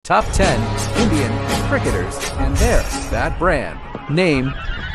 Top 10 Indian cricketers and their bat brand. Name